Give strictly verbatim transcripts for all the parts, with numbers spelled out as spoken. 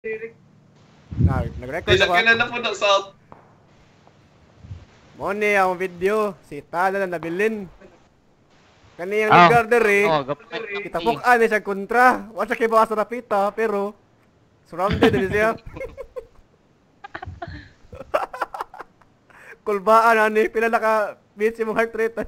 Na, nag-record ako. Dilagyan na po ng south. Mone ang video. Si Tala na nabilin. Kaniyang Oh. lugar dere. Oh, Kita bukaan ni siya kontra. Wa siya kay bawas sa napita pero surrounded din siya. Kulbaan ani pila na ka beats imong heart rate.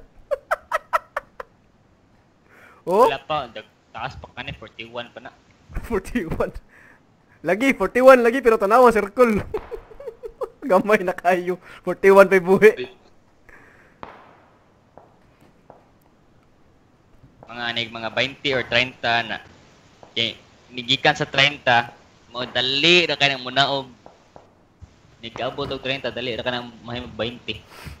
Oh, Wala pa, dag- taas pa ka ni, forty-one pa na. forty-one. Lagi forty-one lagi pero tanawa circle. Gamay na kayo. forty-one pa buhi. Mga anig, mga twenty or thirty na. Okay, nigikan sa thirty, mo dali ra ka nang munaog. Nigabot og thirty, dali ra ka nang mahimog twenty.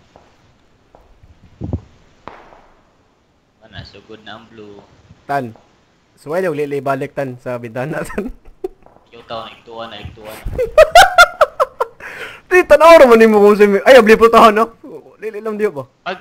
Mana sugod na ang blue. Tan. Suway yung lili balik tan sa bintana tan. Yo taw nagtuwa na, nagtuwa na. Di tanaw ra man nimo kung si ay abli po tahan no. Lili lang diyo ba? Pag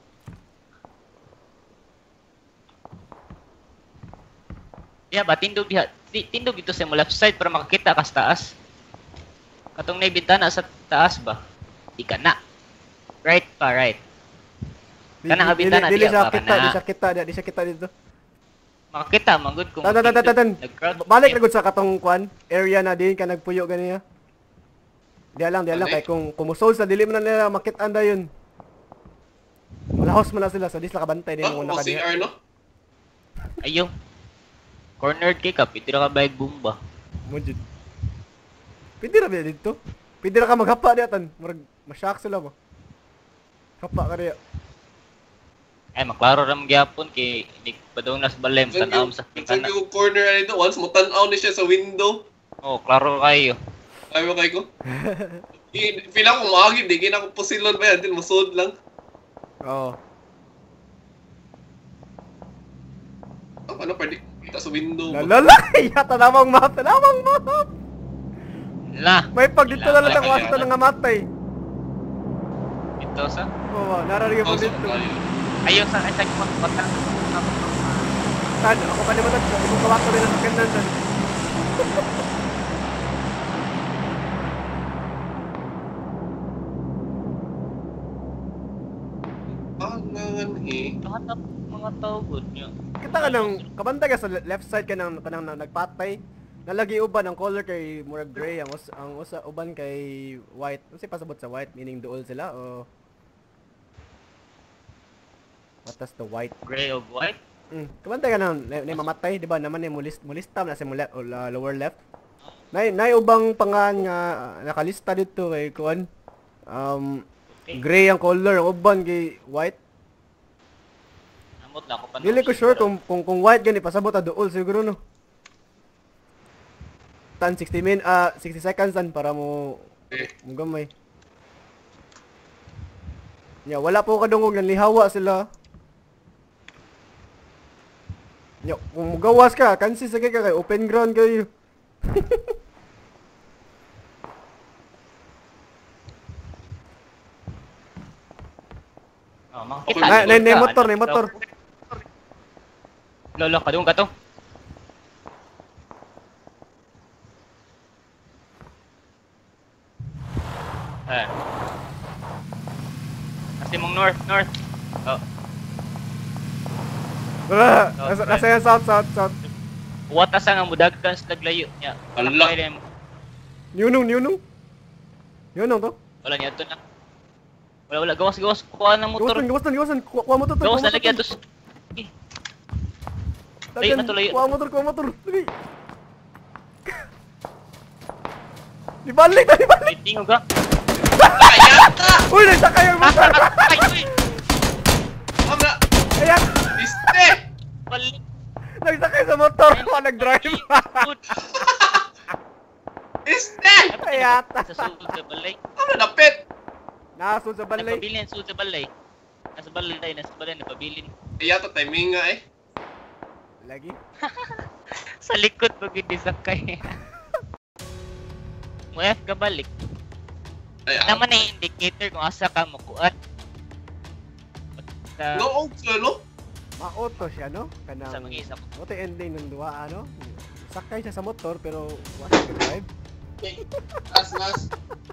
Yeah, ba tindog diha. Di- Tindog dito sa mo left side para makakita ka sa taas. Katong nay bintana sa taas ba? Di ka na. Right pa, right. Kanang bintana dili diya siya ba kita, di kana? siya kita, di siya kita dito. Makakita man gud kung Tan tan tan tan, tan. nag-crowd. Balik ra gud sa katong kwan area na din ka nagpuyo ganiya. Diya lang, diya lang kay kung kumusol sa dili man na nila makit-an dayon. Malahos man na sila sa dis la kabantay din Ah, mo na o C kadiya. R no? Ayo. Cornered kay ka, piti ra ka bayag bomba. Mo jud. Pwede ra ba dito? Pwede ra ka maghapa diya tan. Murag ma-shock sila ba? Hapa ka diya. Ay maklaro ra magyapon kay di padung nas balem Diyan tan-aw yung- sa diyan bintana. yung corner na ito. Once mo tanaw ni siya sa window. Oh, klaro kayo. Ayaw kay ko. I- Pila ko maagi, di gina ko pusilon ba yan. Din musod lang. Oo. Oh, ano pwede kita sa window ba? Lalala, iya tanawang map, tanawang map. La, May pag dito na lang Wala, ako asa wala. nga matay. ito sa Oo, nararigyan mo Oh, so, dito. ayun. ayo sa sa kota. Tan, ako pa naman nag ibang kawato rin ang kanan tan. Pangan eh. Lahat ng mga tao gud niya. Kita ka nang kabantay ka sa le- left side ka nang kanang na- nagpatay. Nalagi uban ang color kay murag gray ang us ang usa uban kay white. Unsa pasabot sa white meaning duol sila o what does the white? Gray or white? Mm, kabantay ka nang na, na mamatay, di ba? Naman ni mulist mulista na sa mula, o, la- lower left. Nay nay ubang pangan nga ah, nakalista dito kay kuan. Um Okay. gray ang color, ang uban kay white. Amot na ako pa. Dili ko sure kung kung, kung white gani pasabot ta duol siguro no. Tan sixty min ah sixty seconds tan para mo Eh. mo gamay. Ya wala po kadungog nang lihawa sila. Ya kung gawas ka kansi sa kay ka kay open ground kayo. Oh, makakita. Nay nay nay ka, motor, ano, nay motor. Lolo, kadung ka to. Eh. Kasi mong north, north. Oh, Wala, nasa nasa yan, south south south. watas ang mudagkan sa taglayo niya. Ala. Wala mo. Nunong nunong. Yunong to. Wala niya to na. Wala wala gawas gawas kuha ng motor. Gawasan gawasan gawasan kuha kuha motor to. Gawas kuha na motor lagi to. atos. Eh, Dagan, matulayo. kuha motor kuha motor. Dali. Dibalik na dibalik. waiting ka. Ayata! Uy, nagsakay ang motor. Ay, uy. Mga! Ayan, Iste! Balik. nagsakay sa motor. Ako nag-drive. Iste! Ayata. Sa sud sa balay. Ano napit? Nasun sa balay. Nagpabilin sud sa balay. Nasa balay, nasa balay nagpabilin. Ayata timing nga eh. Lagi. Sa likod pag hindi sakay. Mo F ka balik. Ay, Naman na yung indicator kung asa ka makuat. Sa no, no? Ma-auto siya, no? Kanang sa mga isa ko. auto ending ng duwa, ano? Sakay siya sa motor pero wala ka drive. Okay. Last, last.